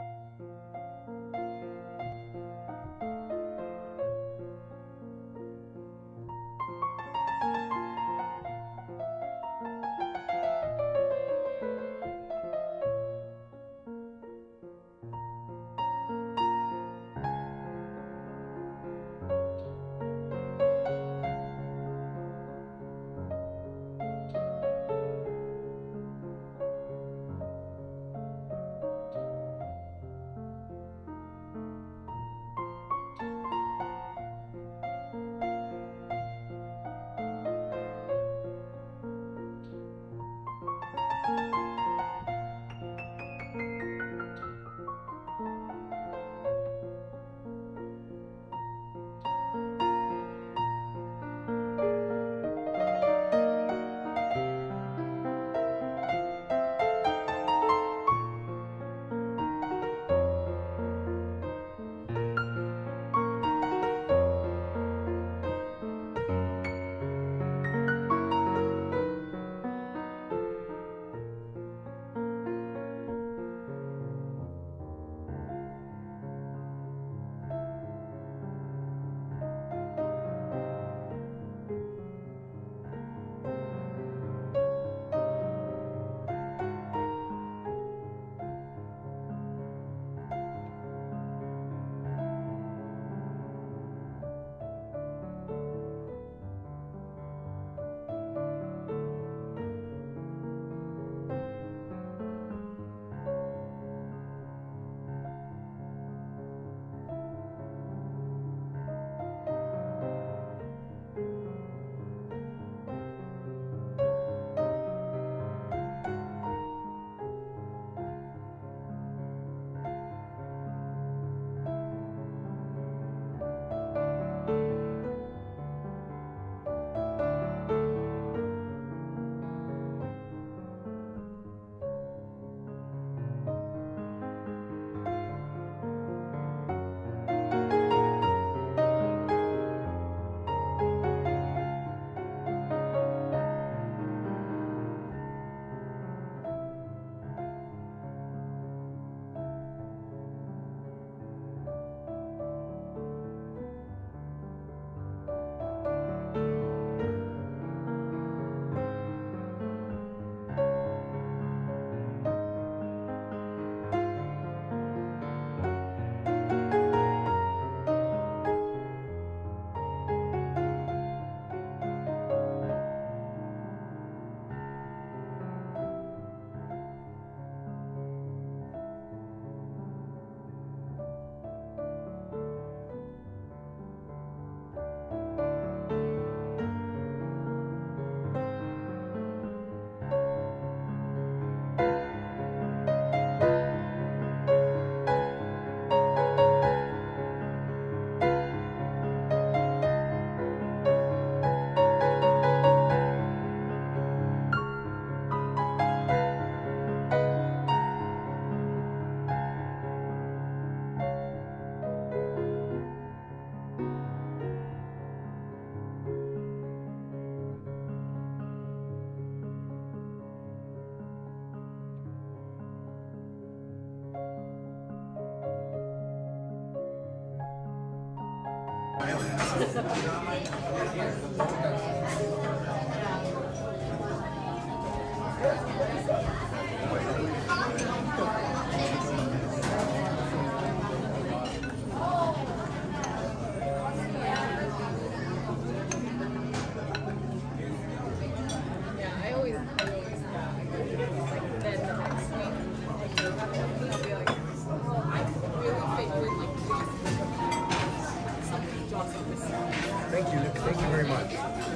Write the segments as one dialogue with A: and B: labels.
A: Thank you very much.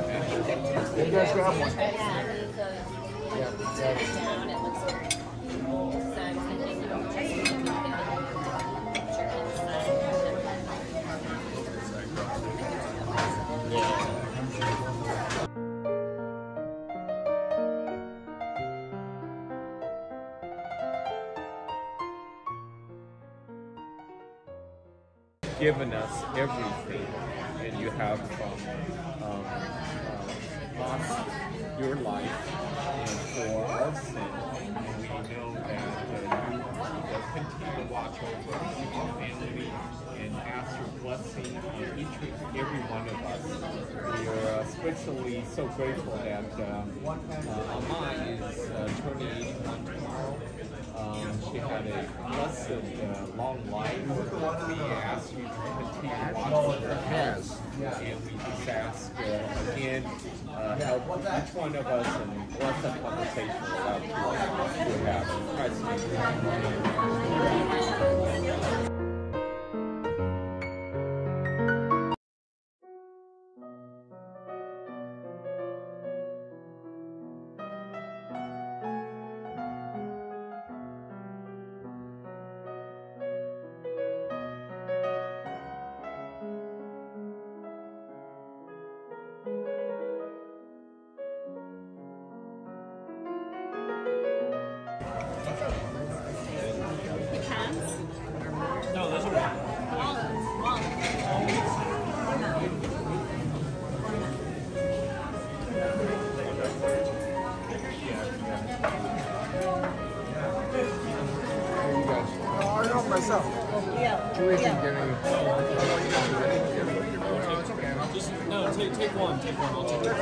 A: You guys grab one.
B: Given us everything, and you have lost your life for our sin, and we know that you will continue to walk children, your family, and ask your blessing on each and every one of us. We are especially so grateful that Amma is turning 81 tomorrow. She had a blessed, long life. We ask you to continue watching her health. And we just ask, again, help each one of us and bless the conversation about to have in Christ's name.
C: No, those are
A: I know myself.
D: Yeah.
A: Julie can get any.
C: it's okay. Just no, take one. Take one. I'll take it.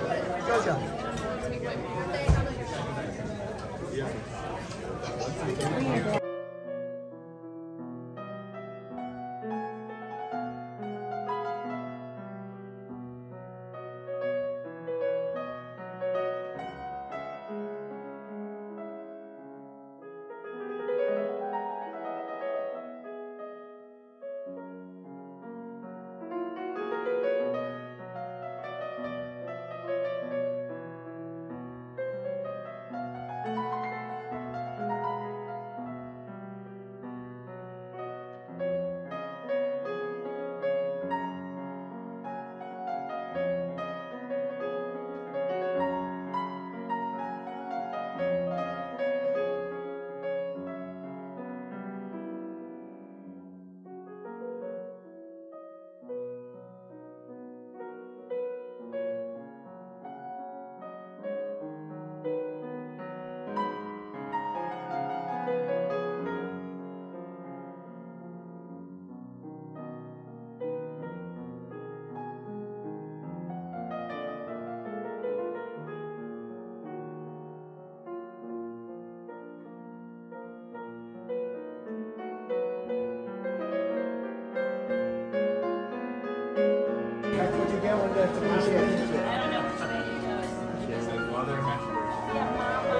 A: That's what you get when that's appreciated.
D: I don't know.
B: She said, Mother,
D: Yeah, Mama.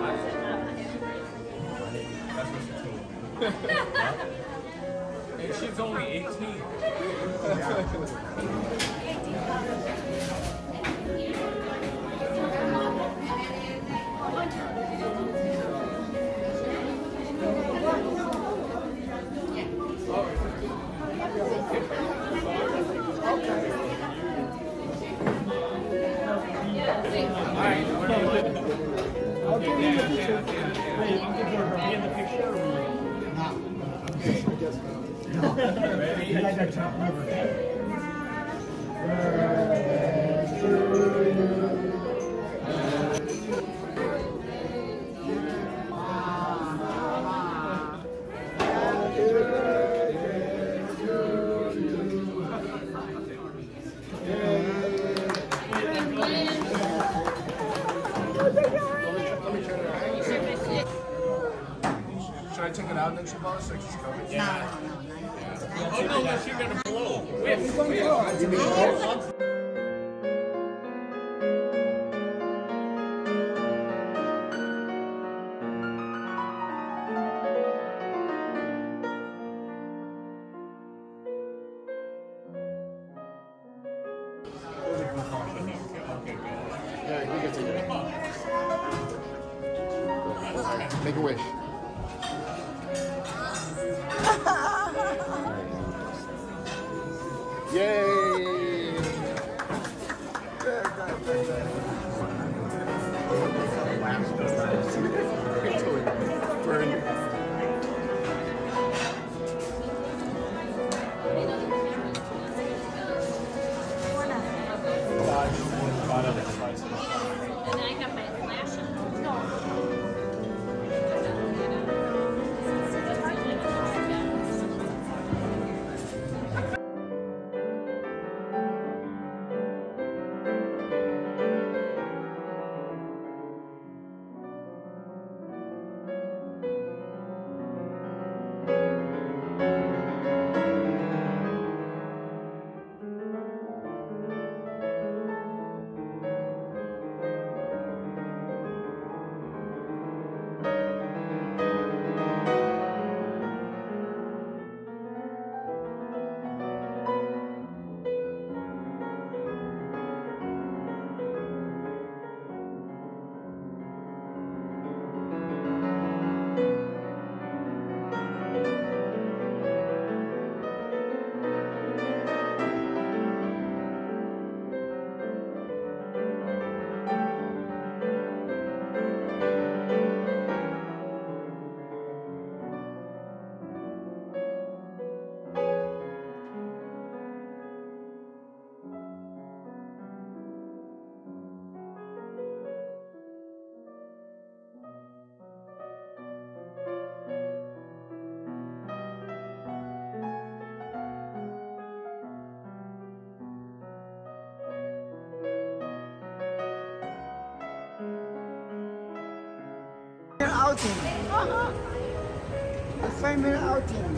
B: that's what she told me. And she's only 18.
A: I'll give you the picture.
C: Wait, I'm good for be in the picture.
A: You guys are chopping over. Should I take it out and then she blows? Like she's coming?
B: Yeah. Oh no, she's gonna blow.
A: He's going to blow. Yeah, he gets it. Make a wish. Yay! Burn.
D: And I got my flash. No.
E: outing. A family outing.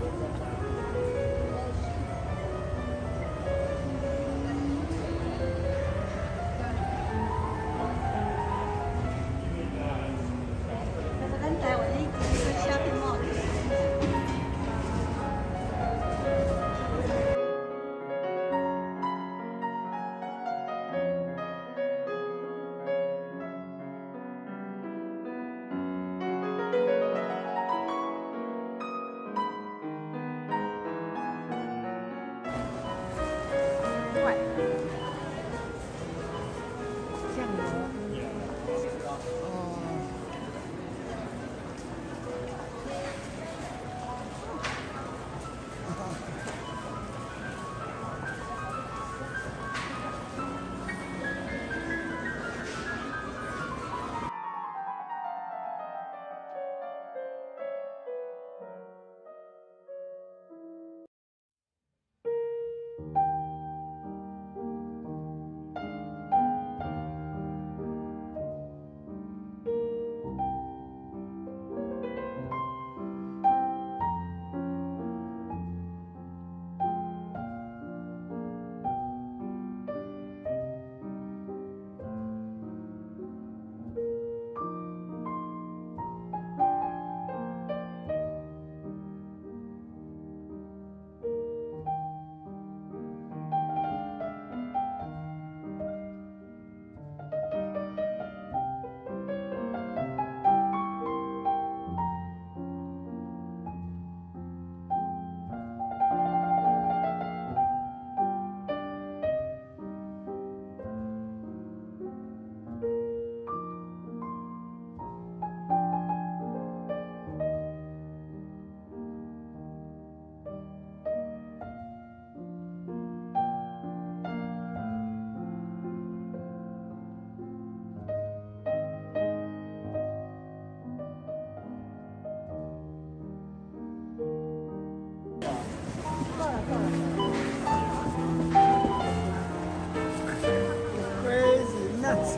E: Crazy nuts.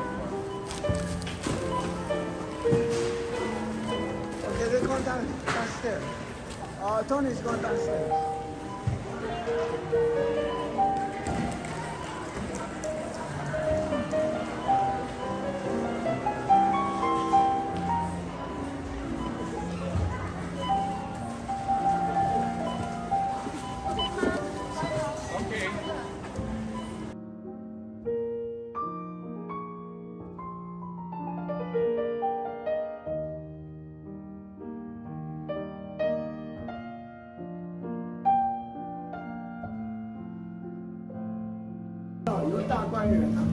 E: Okay, they're going downstairs. Tony's going downstairs.有大观园啊！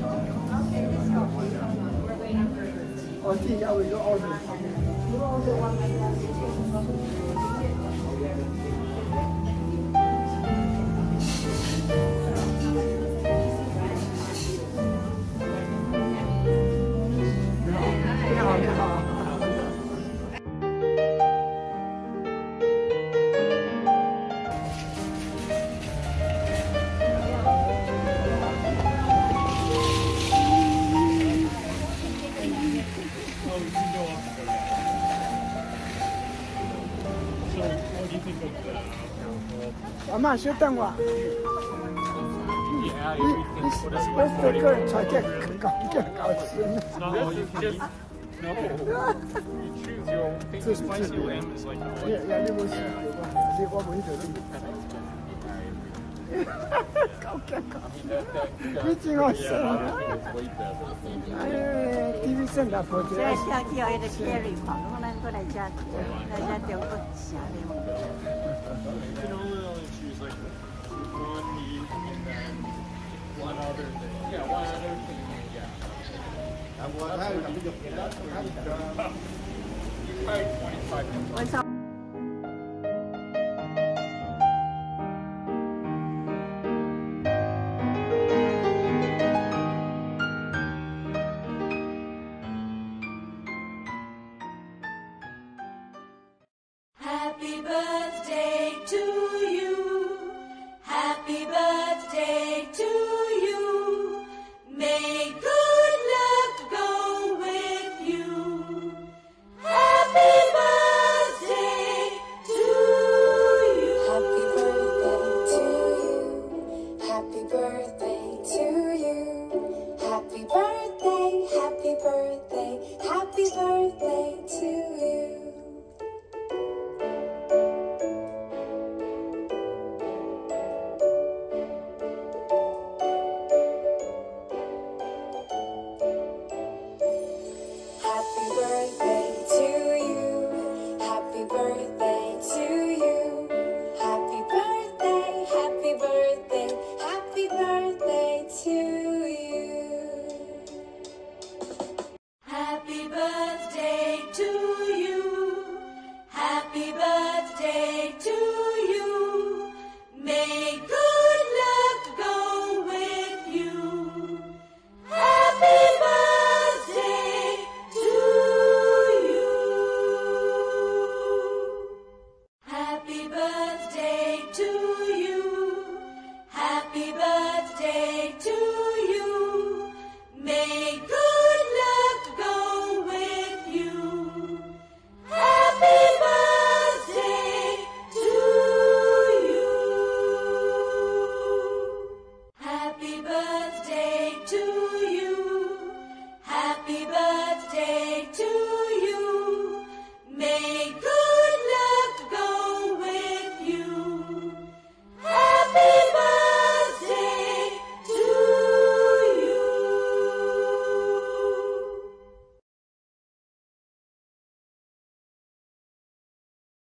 E: 哦，这下有一个奥运。你好，你好。I'm not sure then what.
C: Yeah, everything. What is it?
E: What's the good? I get
C: It's not all you can eat. No. You choose your own thing. The spicy lamb is like the
E: Yeah, you will see. What will you do? 미팅 왔어. TV 센터 보지.
F: 这下叫一个天里跑，我们过来家，大家都不想的。
C: You can only choose like one meat and then one other thing. Yeah, one other thing. Yeah. Probably 25.
F: 我上。
G: Happy birthday to you. Happy birthday to you. May good luck go with you. birthday to